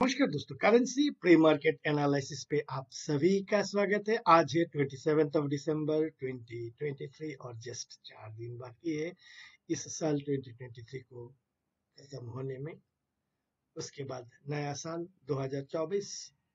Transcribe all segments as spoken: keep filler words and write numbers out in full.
नमस्कार दोस्तों, currency pre market analysis पे आप सभी का स्वागत है। आज है सत्ताईस of December twenty twenty three और जस्ट चार दिन बाकी है इस साल ट्वेंटी ट्वेंटी थ्री को खत्म होने में। उसके बाद नया साल दो हज़ार चौबीस।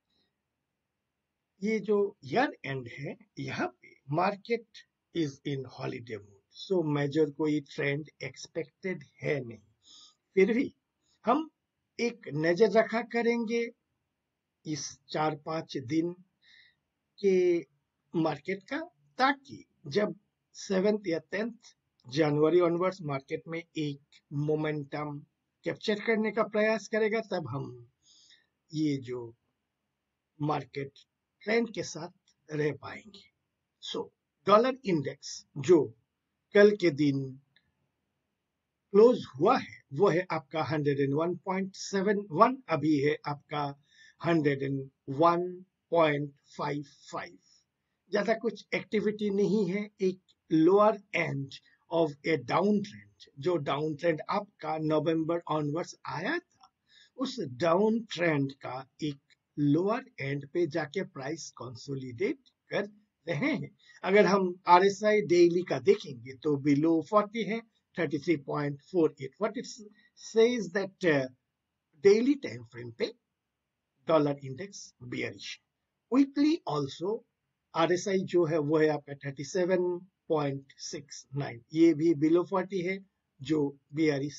ये जो ईयर एंड है, यहाँ पे market is in holiday mood, so major कोई ट्रेंड एक्सपेक्टेड है नहीं। फिर भी हम एक नजर रखा करेंगे इस चार पांच दिन के मार्केट का, ताकि जब सेवेंथ या टेंथ जनवरी ऑनवर्ड्स मार्केट में एक मोमेंटम कैप्चर करने का प्रयास करेगा, तब हम ये जो मार्केट ट्रेंड के साथ रह पाएंगे। सो डॉलर इंडेक्स जो कल के दिन क्लोज हुआ है वो है आपका one oh one point seven one, अभी है आपका one oh one point five five। ज्यादा कुछ एक्टिविटी नहीं है। एक lower end of a down trend, जो डाउन ट्रेंड आपका नवंबर ऑनवर्ड्स आया था, उस डाउन ट्रेंड का एक लोअर एंड पे जाके प्राइस कंसोलिडेट कर रहे हैं। अगर हम आरएसआई डेली का देखेंगे तो बिलो फोर्टी है, thirty-three point four eight. What it says that uh, daily time frame पे dollar index bearish. Weekly also R S I जो है वो है आपका thirty-seven point six nine, ये भी below forty है, जो bearish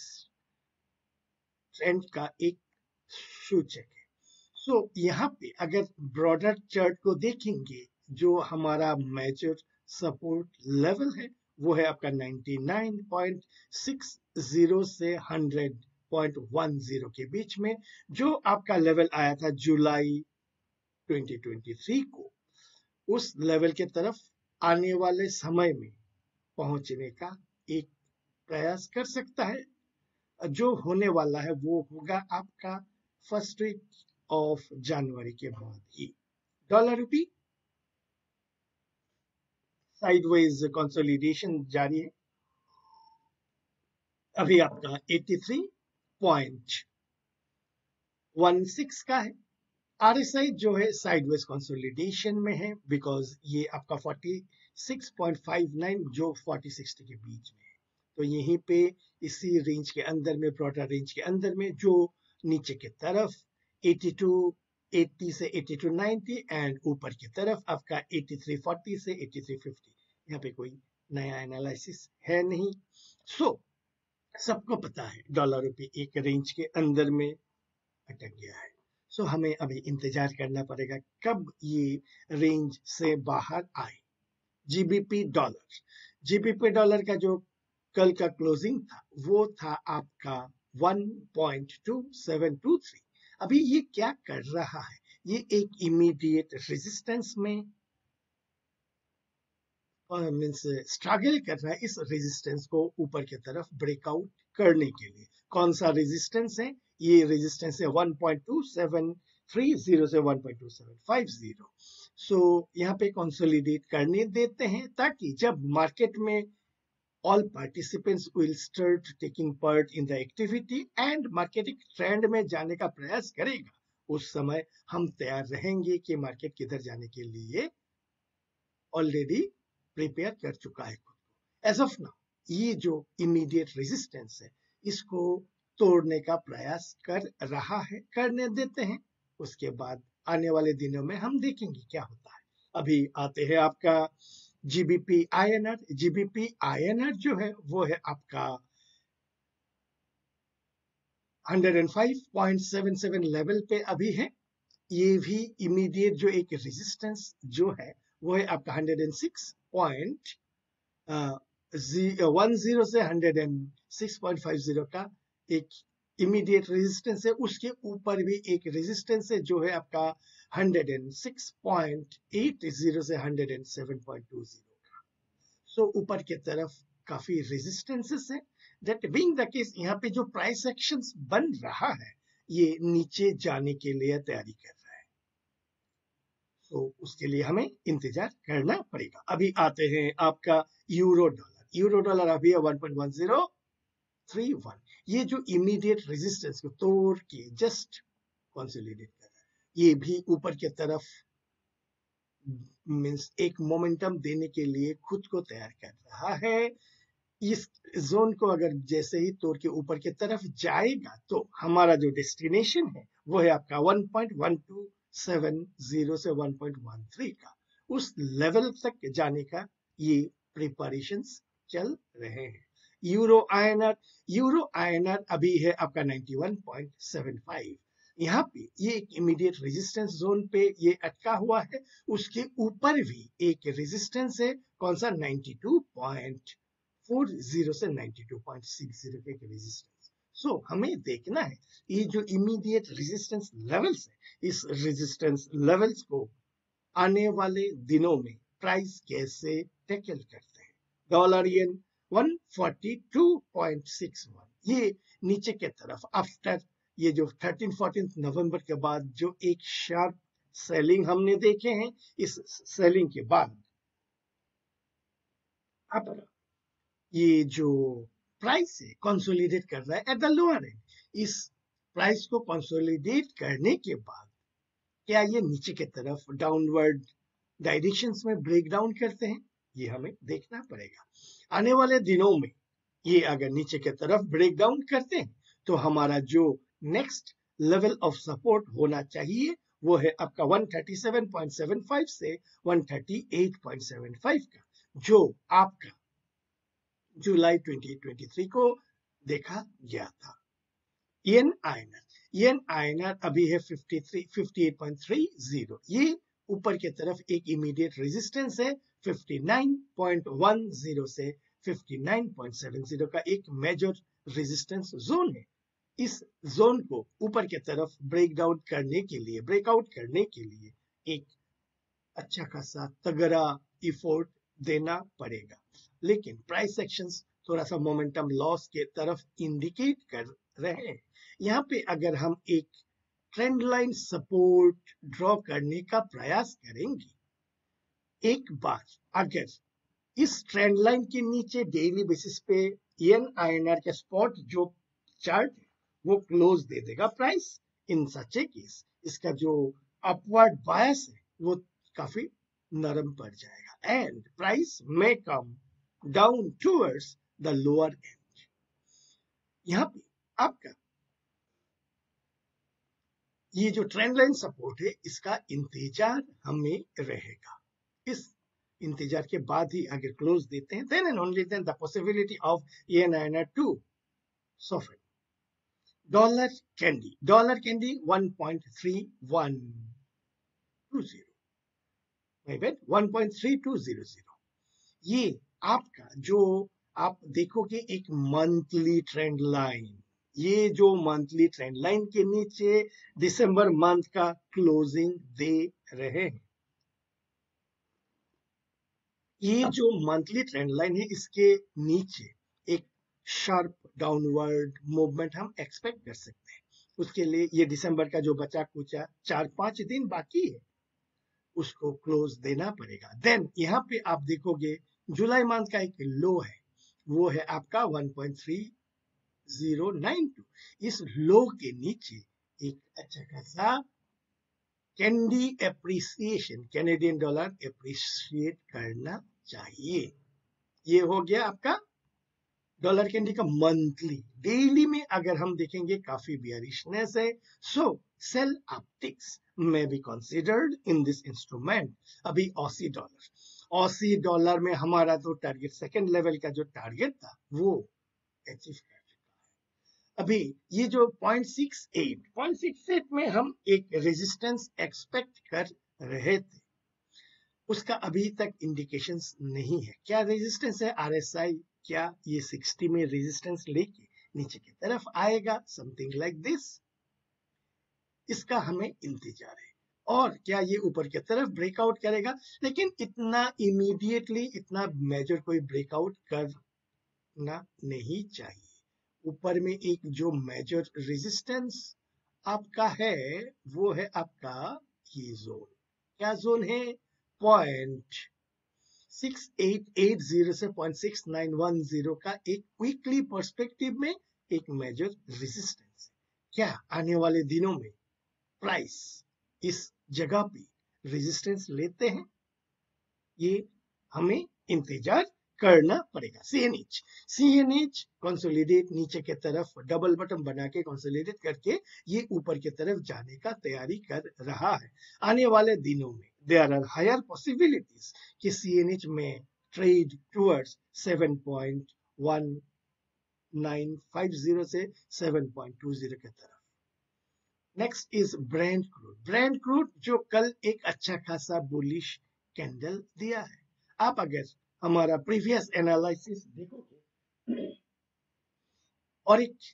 ट्रेंड का एक सूचक है। सो so, यहाँ पे अगर ब्रॉडर चार्ट को देखेंगे, जो हमारा मेजर सपोर्ट लेवल है वो है आपका ninety-nine point six zero से one hundred point one zero के बीच में, जो आपका लेवल आया था जुलाई ट्वेंटी ट्वेंटी थ्री को। उस लेवल के तरफ आने वाले समय में पहुंचने का एक प्रयास कर सकता है। जो होने वाला है वो होगा आपका फर्स्ट वीक ऑफ जनवरी के बाद ही। डॉलर रुपी साइडवेज कंसोलिडेशन जारी है। अभी आपका eighty-three point one six का है। आरएसआई जो है साइडवेज कंसोलिडेशन में है, बिकॉज ये आपका forty-six point five nine जो forty sixty के बीच में है। तो यहीं पे इसी रेंज के अंदर में, ब्रॉडर रेंज के अंदर में, जो नीचे की तरफ eighty-two eighty से eighty-two ninety एंड ऊपर की तरफ आपका eighty-three forty से eighty-three fifty। यहाँ पे कोई नया एनालिसिस है नहीं। सो so, सबको पता है डॉलर रुपये एक रेंज के अंदर में अटक गया है। सो so, हमें अभी इंतजार करना पड़ेगा कब ये रेंज से बाहर आए। जीबीपी डॉलर जीबीपी डॉलर का जो कल का क्लोजिंग था वो था आपका one point two seven two three। अभी ये क्या कर रहा है, ये एक इमीडिएट रेजिस्टेंस में मीन्स स्ट्रगल कर रहा है इस रेजिस्टेंस को ऊपर की तरफ ब्रेकआउट करने के लिए। कौन सा रेजिस्टेंस है? ये रेजिस्टेंस है one point two seven three zero से one point two seven five zero। सो यहाँ पे कंसोलिडेट करने देते हैं, ताकि जब मार्केट में all participants will start taking part in the activity and market एक ट्रेंड में जाने का प्रयास करेगा, उस समय हम तैयार रहेंगे कि मार्केट किधर जाने के लिए ऑलरेडी प्रिपेयर कर चुका है खुद को। एज ऑफ नाउ ये जो इमीडिएट रेजिस्टेंस है, इसको तोड़ने का प्रयास कर रहा है, करने देते हैं। उसके बाद आने वाले दिनों में हम देखेंगे क्या होता है। अभी आते हैं आपका जीबीपी आईएनआर। जीबीपी आईएनआर जो है वो है आपका one oh five point seven seven level पे अभी है। ये भी इमीडिएट जो एक रेजिस्टेंस जो है वो है आपका one oh six point one zero से one oh six point five zero का एक इमीडिएट रेजिस्टेंस है। उसके ऊपर भी एक रेजिस्टेंस है जो है आपका one oh six point eight zero से one oh seven point two zero का। सो so, ऊपर की तरफ काफी रेजिस्टेंसेस है। दैट बीइंग द केस, यहाँ पे जो प्राइस एक्शंस बन रहा है ये नीचे जाने के लिए तैयारी कर रहा है। तो so, उसके लिए हमें इंतजार करना पड़ेगा। अभी आते हैं आपका यूरो डॉलर। यूरो डॉलर अभी है one point one zero three one। ये जो इमीडिएट रेजिस्टेंस को तोड़ के जस्ट कंसोलिडेट कर रहा है। ये भी ऊपर की तरफ मींस एक मोमेंटम देने के लिए खुद को तैयार कर रहा है। इस जोन को अगर जैसे ही तोड़ के ऊपर की तरफ जाएगा तो हमारा जो डेस्टिनेशन है वो है आपका one point one two seven zero से वन पॉइंट वन थ्री का, उस लेवल तक जाने का ये प्रिपरेशंस चल रहे हैं। यूरो आईएनआर यूरो आईएनआर अभी है आपका ninety one point seven five. यहाँ पे ये एक इमीडिएट रेजिस्टेंस जोन पे ये अटका हुआ है। उसके ऊपर भी एक रेजिस्टेंस है, कौन सा, ninety two point four zero से ninety two point six zero के रेजिस्टेंस। सो हमें देखना है ये जो इमीडिएट रेजिस्टेंस लेवल्स है, इस रेजिस्टेंस लेवल्स को आने वाले दिनों में प्राइस कैसे टैकल करते हैं। Dollar yen one forty two point six one, ये नीचे के तरफ आफ्टर ये जो थर्टीन फोर्टीन नवंबर के बाद जो एक शार्प सेलिंग हमने देखे हैं, इस सेलिंग के बाद अब ये जो प्राइस है कंसोलिडेट कर रहा है एट द लोअर एंड। इस प्राइस को कंसोलिडेट करने के बाद क्या ये नीचे की तरफ डाउनवर्ड डायरेक्शंस में ब्रेक डाउन करते हैं, ये हमें देखना पड़ेगा। आने वाले दिनों में ये अगर नीचे की तरफ ब्रेक डाउन करते हैं तो हमारा जो नेक्स्ट लेवल ऑफ सपोर्ट होना चाहिए वो है आपका one thirty seven point seven five से one thirty eight point seven five का, जो आपका जुलाई ट्वेंटी ट्वेंटी थ्री को देखा गया था। येन आईएनआर येन आईएनआर अभी है fifty three fifty eight point three zero. ये ऊपर की तरफ एक इमीडिएट रेजिस्टेंस है fifty nine point one zero से fifty nine point seven zero का एक मेजर रेजिस्टेंस जोन है। इस जोन को ऊपर की तरफ ब्रेक डाउन करने के लिए ब्रेकआउट करने के लिए एक अच्छा खासा तगड़ा इफोर्ट देना पड़ेगा, लेकिन प्राइस एक्शंस थोड़ा सा मोमेंटम लॉस के तरफ इंडिकेट कर रहे हैं। यहाँ पे अगर हम एक ट्रेंड लाइन सपोर्ट ड्रॉ करने का प्रयास करेंगे, एक बार अगर इस ट्रेंड लाइन के नीचे डेली बेसिस पे येन आईएनआर के स्पॉट जो चार्ट है वो क्लोज दे देगा प्राइस, इन सच ए केस इसका जो अपवर्ड बायस है वो काफी नरम पड़ जाएगा एंड प्राइस में come down towards the lower end. यहाँ पे आपका ये जो ट्रेंड लाइन सपोर्ट है इसका इंतजार हमें रहेगा। इस इंतजार के बाद ही अगर क्लोज देते हैं then and only then the possibility of yen I N R to soften. Dollar candy dollar candy one point three one two zero, my bad one point three two zero zero. ये आपका जो आप देखोगे एक monthly trend line, ये जो monthly trend line के नीचे दिसंबर मंथ का क्लोजिंग दे रहे हैं। ये जो मंथली ट्रेंड लाइन है इसके नीचे एक शार्प डाउनवर्ड मूवमेंट हम एक्सपेक्ट कर सकते हैं। उसके लिए ये दिसंबर का जो बचा कुचा चार पांच दिन बाकी है उसको क्लोज देना पड़ेगा। देन यहाँ पे आप देखोगे जुलाई मंथ का एक लो है, वो है आपका one point three zero nine two. इस लो के नीचे एक अच्छा खासा candy appreciation, Canadian dollar appreciate करना चाहिए। ये हो गया आपका डॉलर कैंडी का मंथली। डेली में अगर हम देखेंगे काफी बियरिशनेस है, so sell upticks may be considered in this instrument। अभी ऑसी डॉलर ऑसी डॉलर में हमारा तो टारगेट सेकंड लेवल का जो टारगेट था वो अचीव कर चुका है। अभी ये जो point six eight point six eight में हम एक रेजिस्टेंस एक्सपेक्ट कर रहे थे, उसका अभी तक इंडिकेशंस नहीं है। क्या रेजिस्टेंस है आरएसआई, क्या ये सिक्सटी में रेजिस्टेंस लेके नीचे की तरफ आएगा, समथिंग लाइक दिस, इसका हमें इंतजार है। और क्या ये ऊपर की तरफ ब्रेकआउट करेगा, लेकिन इतना इमीडिएटली इतना मेजर कोई ब्रेकआउट करना नहीं चाहिए। ऊपर में एक जो मेजर रेजिस्टेंस आपका है वो है आपका ये जोन, क्या जोन है, point six eight eight zero से point six nine one zero का एक वीकली पर्सपेक्टिव में एक मेजर रेजिस्टेंस। क्या आने वाले दिनों में प्राइस इस जगह पे रेजिस्टेंस लेते हैं, ये हमें इंतजार करना पड़ेगा। C N H C N H consolidate नीचे के तरफ डबल बटन बना के कंसोलिडेट करके ये ऊपर की तरफ जाने का तैयारी कर रहा है। आने वाले दिनों में देयर आर हायर पॉसिबिलिटीज कि सी एन एच में trade towards seven point one nine five zero से सेवन पॉइंट टू जीरो के तरफ। Next is Brent crude. Brent crude जो कल एक अच्छा खासा बुलिश कैंडल दिया है। आप अगर हमारा प्रीवियस एनालिसिस देखोगे और एक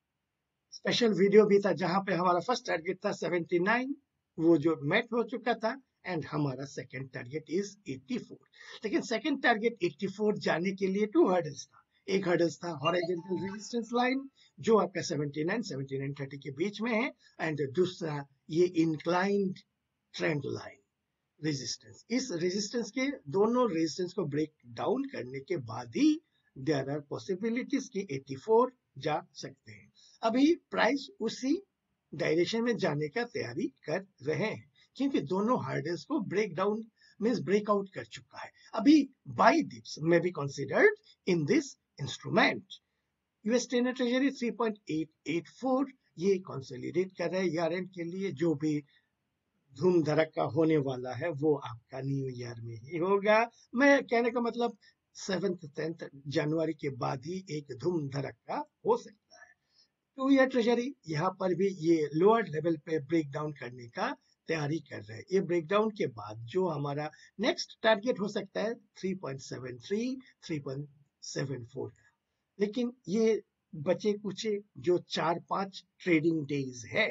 स्पेशल वीडियो भी था जहां पे हमारा फर्स्ट टारगेट था सेवेंटी नाइन, वो जो मेट हो चुका था, एंड हमारा second target is eighty four. लेकिन सेकंड टारगेट एटी फोर जाने के लिए टू हर्डल्स था। एक हर्डल्स था हॉरिजॉन्टल रेजिस्टेंस लाइन जो आपका seventy nine seventy nine thirty के बीच में है, एंड दूसरा ये इंक्लाइंड ट्रेंड लाइन रेजिस्टेंस। इस रेजिस्टेंस के दोनों रेजिस्टेंस को ब्रेक डाउन करने के बाद ही देयर आर पॉसिबिलिटीज कि एटी फोर जा सकते हैं। अभी प्राइस उसी डायरेक्शन में जाने का तैयारी कर रहे हैं क्योंकि दोनों हार्डल्स को ब्रेक डाउन मींस ब्रेकआउट कर चुका है। अभी बाई डिप्स में be considered in this instrument. US ten treasury three point eight eight four ये कंसोलिडेट कर रहा है ईयर एंड के लिए। जो भी धूम धड़का होने वाला है वो आपका न्यू ईयर में ही होगा। मैं कहने का मतलब सेवेंथ टेंथ जनवरी के बाद ही एक धूम धड़का हो सकता है। टू ईयर ट्रेजरी यहाँ पर भी ये लोअर लेवल पे ब्रेक डाउन करने का तैयारी कर रहे हैं। ये ब्रेकडाउन के बाद जो हमारा नेक्स्ट टारगेट हो सकता है three point seven three three point seven four का। लेकिन ये बचे कुछ जो चार पांच ट्रेडिंग डेज है,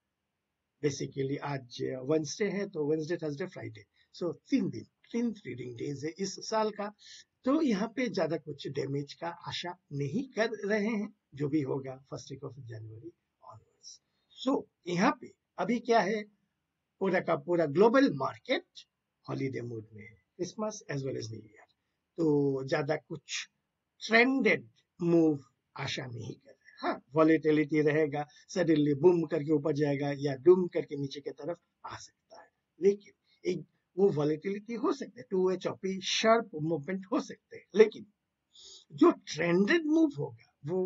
बेसिकली आज वेंसडे है तो वेंसडे थर्सडे फ्राइडे, सो तीन दिन तीन ट्रेडिंग डेज है इस साल का। तो यहाँ पे ज्यादा कुछ डैमेज का आशा नहीं कर रहे हैं जो भी होगा first week of January onwards. So यहाँ पे अभी क्या है, पूरा का पूरा ग्लोबल मार्केट हॉलीडे मूड में है, Christmas as well as new year. तो ज्यादा कुछ ट्रेंडेड मूव आशा नहीं कर रहे। हाँ, वॉलेटिलिटी रहेगा, सडनली बूम करके ऊपर जाएगा या डूम करके नीचे की तरफ आ सकता है। लेकिन एक वो वॉलेटिलिटी हो सकता है, two way choppy sharp movement हो सकते हैं। लेकिन जो ट्रेंडेड मूव होगा वो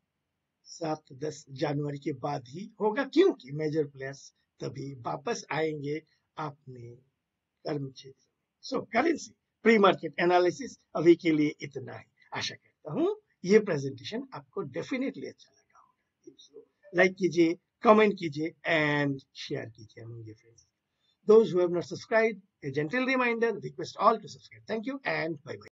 सात दस जनवरी के बाद ही होगा क्योंकि मेजर प्लेयर्स तभी वापस आएंगे अपने कर्म क्षेत्र। So currency pre market analysis अभी के लिए इतना ही। आशा करता हूँ ये प्रेजेंटेशन आपको डेफिनेटली अच्छा लगा होगा। लाइक कीजिए, कमेंट कीजिए एंड शेयर कीजिए among your friends. Those who have not subscribed, a gentle reminder, request all to subscribe. Thank you and bye bye.